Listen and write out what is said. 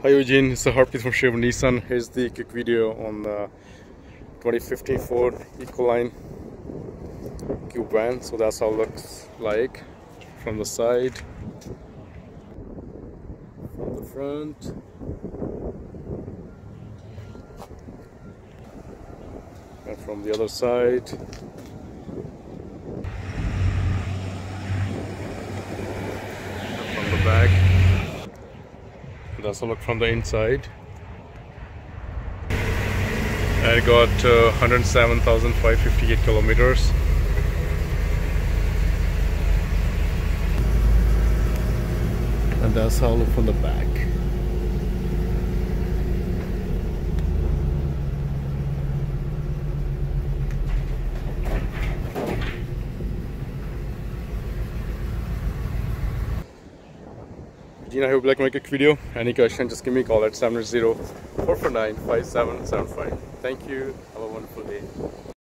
Hi Eugene, it's Harpreet from Sherwood Nissan. Here's the quick video on the 2015 Ford Econoline Cube van. So that's how it looks like from the side, from the front, and from the other side. And from the back. That's a look from the inside. I got 107,558 kilometers. And that's how I look from the back. I hope you like my quick video. Any question, just give me a call at 780-449-5775. Thank you. Have a wonderful day.